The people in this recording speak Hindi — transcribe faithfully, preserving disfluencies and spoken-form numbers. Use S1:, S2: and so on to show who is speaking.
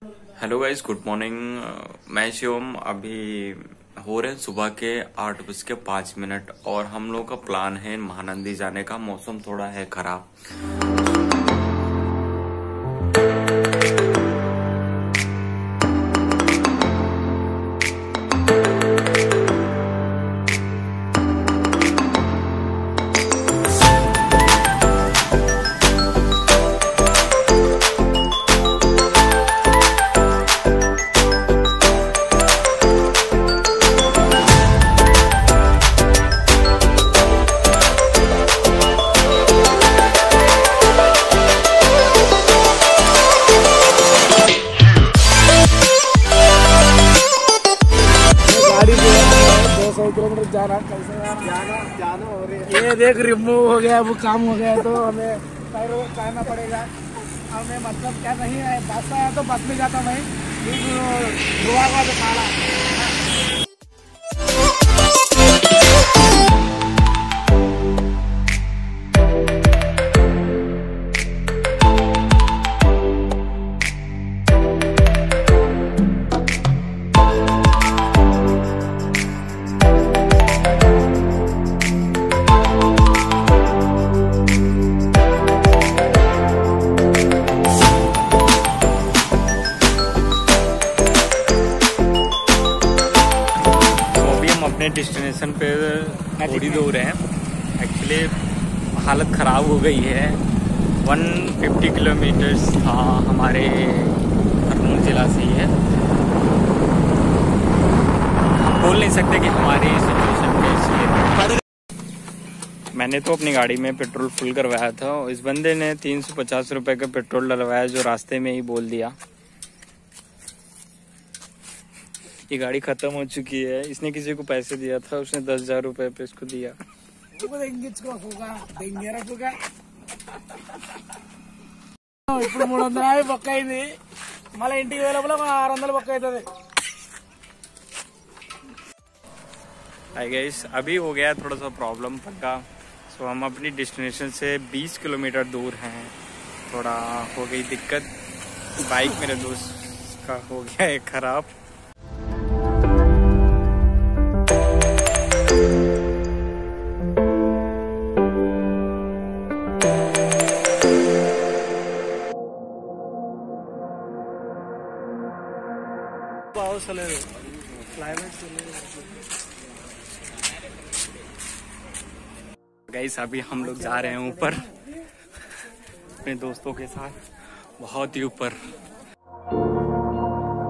S1: Hello guys, good morning. मैं शिवम। अभी हो रहे हैं सुबह के आठ बज के पाँच मिनट और हम लोग का प्लान है महानंदी जाने का। मौसम थोड़ा है खराब।
S2: किलोमीटर जाना कैसे जाना जाना हो रही है। ये देख रिमूव हो गया, वो काम हो गया तो हमें पैरों में जाना पड़ेगा। हमें मतलब क्या नहीं है, बस आया तो बस में जाता मैं धुआ का तो खाना।
S1: अपने डेस्टिनेशन पे थोड़ी दूर है। एक्चुअली हालत ख़राब हो गई है। एक सौ पचास किलोमीटर्स था, हमारे कर्नूल ज़िला से ही है। हम बोल नहीं सकते कि हमारी सिचुएशन कैसी है। मैंने तो अपनी गाड़ी में पेट्रोल फुल करवाया था। इस बंदे ने तीन सौ पचास रुपये का पेट्रोल डलवाया, जो रास्ते में ही बोल दिया। ये गाड़ी खत्म हो चुकी है। इसने किसी को पैसे दिया था, उसने दस हजार रुपए पे इसको दिया। ఇప్పుడు మూడు వందల యాభై బొక్క అయింది, మళ్ళీ ఇంటికి వేలోపల ఆరు వందలు బొక్క అవుతుంది। हाय गाइस, अभी हो गया थोड़ा सा प्रॉब्लम पक्का। सो हम अपनी डेस्टिनेशन से बीस किलोमीटर दूर हैं। थोड़ा हो गई दिक्कत। बाइक मेरे दोस्त का हो गया है खराब। गाइस, अभी हम लोग जा रहे हैं ऊपर अपने दोस्तों के साथ, बहुत ही ऊपर।